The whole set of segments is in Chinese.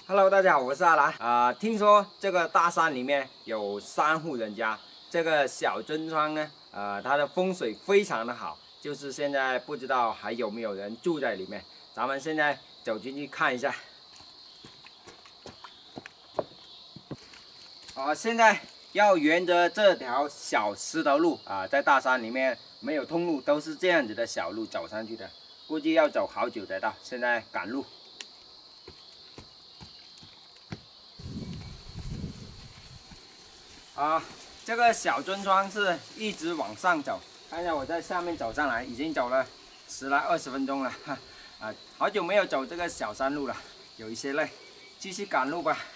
Hello， 大家好，我是阿兰。听说这个大山里面有3户人家，这个小村庄呢，它的风水非常的好，就是现在不知道还有没有人住在里面。咱们现在走进去看一下。现在要沿着这条小石头路在大山里面没有通路，都是这样子的小路走上去的，估计要走好久才到。现在赶路。这个小村庄是一直往上走，看一下我在下面走上来，已经走了10来20分钟了，好久没有走这个小山路了，有一些累，继续赶路吧。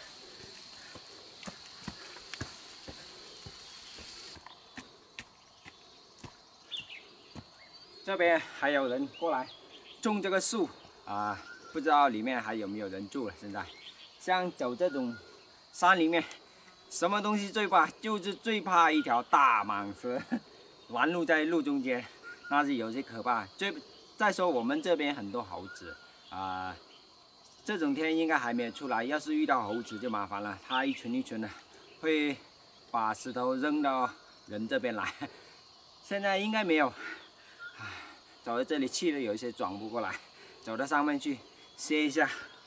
这边还有人过来种这个树不知道里面还有没有人住了。现在像走这种山里面，什么东西最怕？就是最怕一条大蟒蛇拦路在路中间，那是有些可怕。再说我们这边很多猴子这种天应该还没有出来，要是遇到猴子就麻烦了，它一群一群的会把石头扔到人这边来。现在应该没有。走到这里气的有一些转不过来，走到上面去歇一下。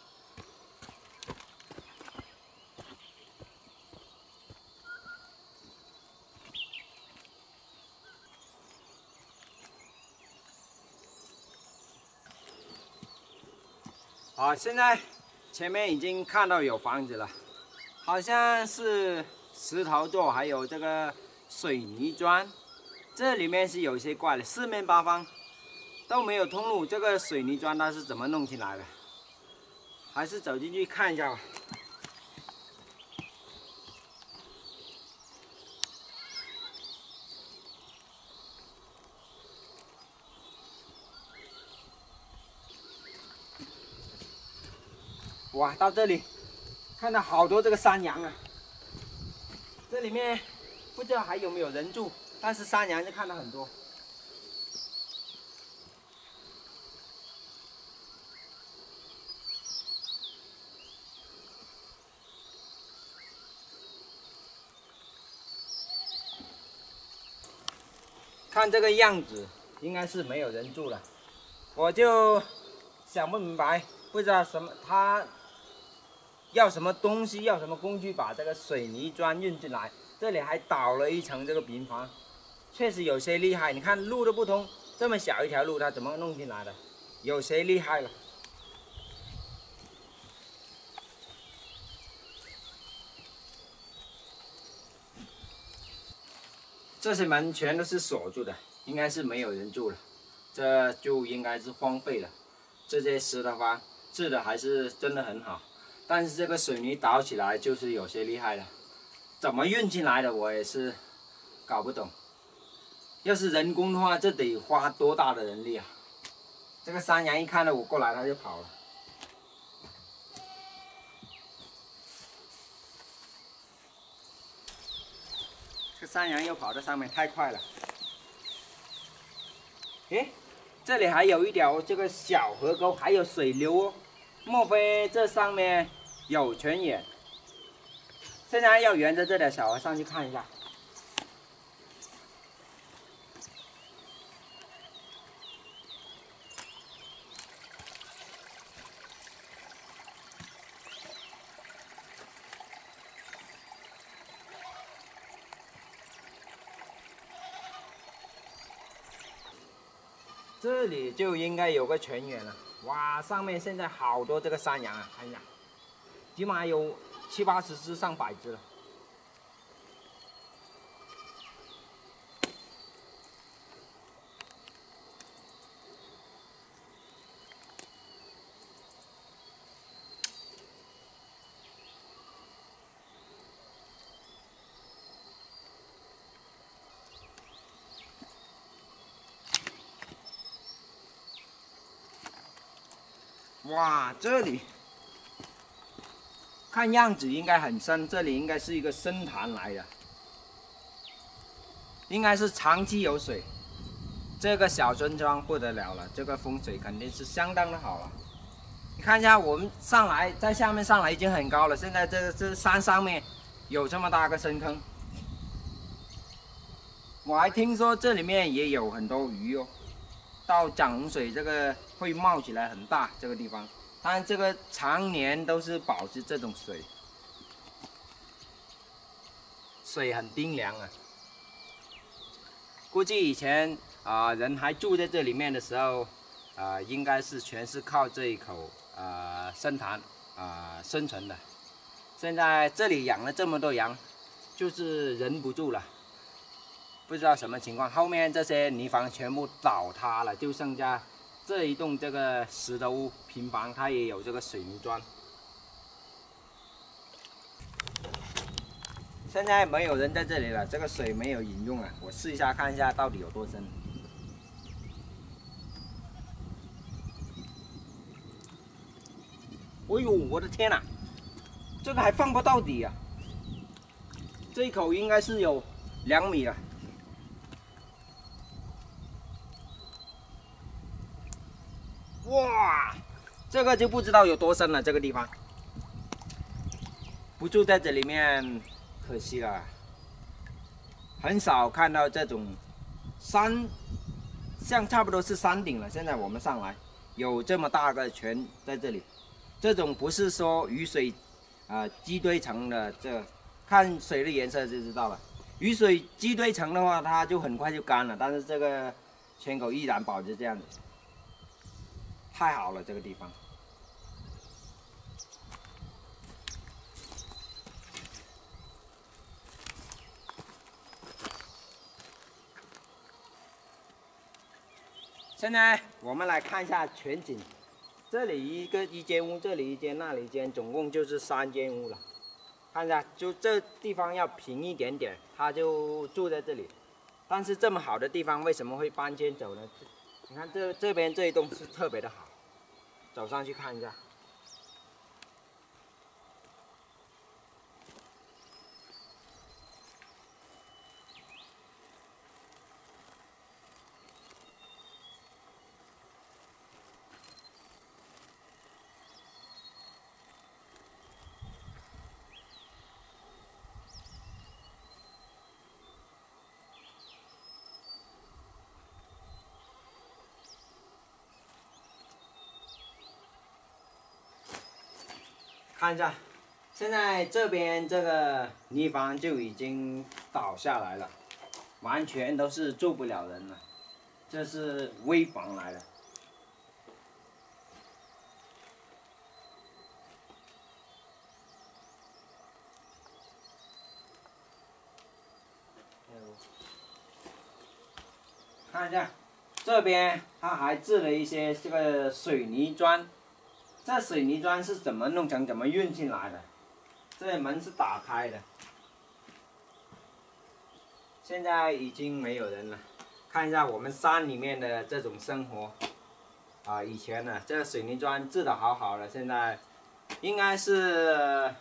现在前面已经看到有房子了，好像是石头做，还有这个水泥砖。这里面是有些怪的，四面八方都没有通路，这个水泥砖它是怎么弄进来的？还是走进去看一下吧。哇，到这里看到好多这个山羊啊！这里面不知道还有没有人住，但是山羊就看到很多。看这个样子，应该是没有人住了。我就想不明白，不知道他要什么东西，要什么工具把这个水泥砖运进来。这里还倒了一层这个平房，确实有些厉害。你看路都不通，这么小一条路，他怎么弄进来的？有些厉害了。这些门全都是锁住的，应该是没有人住了，这就应该是荒废了。这些石头房治的还是真的很好，但是这个水泥倒起来就是有些厉害了，怎么运进来的我也是搞不懂。要是人工的话，这得花多大的人力啊！这个山羊一看到我过来，它就跑了。这山羊又跑到上面，太快了。诶，这里还有一条这个小河沟，还有水流哦。莫非这上面有泉眼？现在要沿着这条小河上去看一下。这里就应该有个泉眼了。哇，上面现在好多这个山羊啊，看一下，起码有70、80只、上百只了。哇，这里看样子应该很深，这里应该是一个深潭来的，应该是长期有水。这个小村庄不得了了，这个风水肯定是相当的好了。 你看一下，我们上来在下面上来已经很高了，现在这山上面有这么大个深坑。我还听说这里面也有很多鱼哦。到涨洪水这个会冒起来很大这个地方，但这个常年都是保持这种水，水很冰凉啊。估计以前人还住在这里面的时候，应该是全是靠这一口深潭生存的。现在这里养了这么多羊，就是忍不住了。不知道什么情况，后面这些泥房全部倒塌了，就剩下这一栋这个石头屋平房，它也有这个水泥砖。现在没有人在这里了，这个水没有饮用了，我试一下看一下到底有多深。哎呦，我的天哪，这个还放不到底啊！这一口应该是有2米了。哇，这个就不知道有多深了。这个地方不住在这里面，可惜了。很少看到这种山，像差不多是山顶了。现在我们上来有这么大个泉在这里，这种不是说雨水积堆成的，这看水的颜色就知道了。雨水积堆成的话，它就很快就干了，但是这个泉口依然保持这样子。太好了，这个地方。现在我们来看一下全景。这里一间屋，这里一间，那里一间，总共就是3间屋了。看一下，就这地方要平一点点，他就住在这里。但是这么好的地方，为什么会搬迁走呢？你看这边这一栋是特别的好。走上去看一下，看一下，现在这边这个泥房就已经倒下来了，完全都是住不了人了。这是危房来的。看一下，这边它还置了一些这个水泥砖。这水泥砖是怎么弄成、怎么运进来的？这门是打开的。现在已经没有人了。看一下我们山里面的这种生活，以前呢，这个水泥砖制的好好的，现在应该是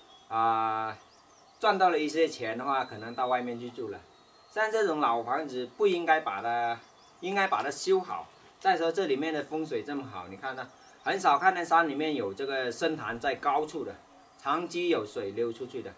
赚到了一些钱的话，可能到外面去住了。像这种老房子不应该把它修好。再说这里面的风水这么好，你看呢？很少看见山里面有这个深潭在高处的，长期有水流出去的。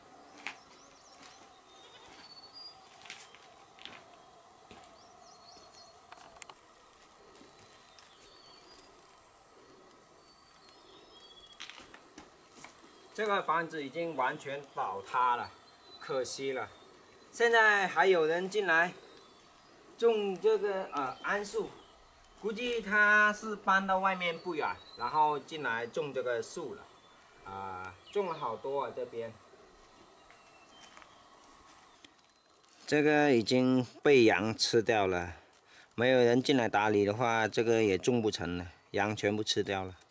这个房子已经完全倒塌了，可惜了。现在还有人进来种这个桉树。估计他是搬到外面不远，然后进来种这个树了，种了好多啊这边。这个已经被羊吃掉了，没有人进来打理的话，这个也种不成了，羊全部吃掉了。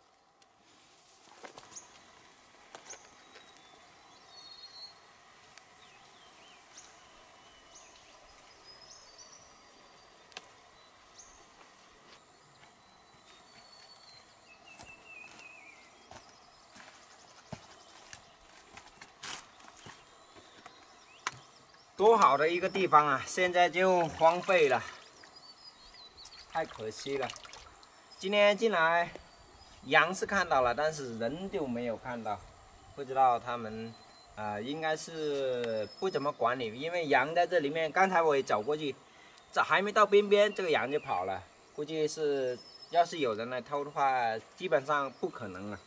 多好的一个地方啊，现在就荒废了，太可惜了。今天进来羊是看到了，但是人就没有看到，不知道他们应该是不怎么管理，因为羊在这里面，刚才我也走过去，这还没到边边，这个羊就跑了，估计是要是有人来偷的话，基本上不可能了。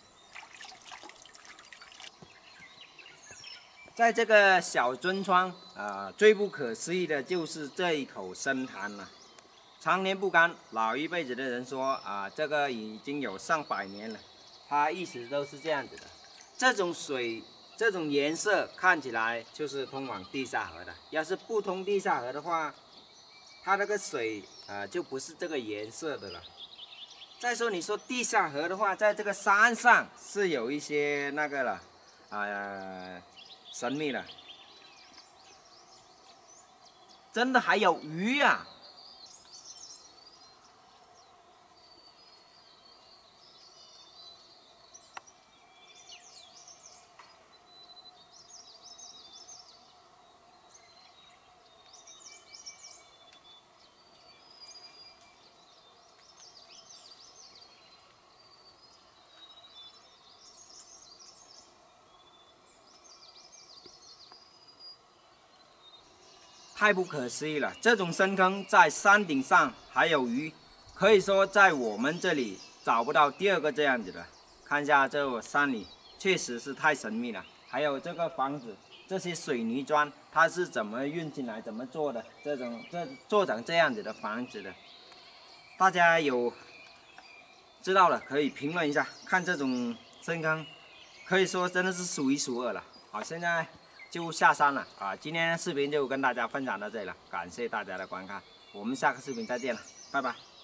在这个小村庄最不可思议的就是这一口深潭了。常年不干，老一辈子的人说这个已经有上百年了，它一直都是这样子的。这种水，这种颜色看起来就是通往地下河的。要是不通地下河的话，它那个水就不是这个颜色的了。再说你说地下河的话，在这个山上是有一些那个了，神秘了，真的还有鱼啊！太不可思议了！这种深坑在山顶上还有鱼，可以说在我们这里找不到第二个这样子的。看一下这山里，确实是太神秘了。还有这个房子，这些水泥砖它是怎么运进来、怎么做的？这做成这样子的房子的，大家有知道了可以评论一下。看这种深坑，可以说真的是数一数二了。好，现在就下山了今天的视频就跟大家分享到这里了，感谢大家的观看，我们下个视频再见了，拜拜。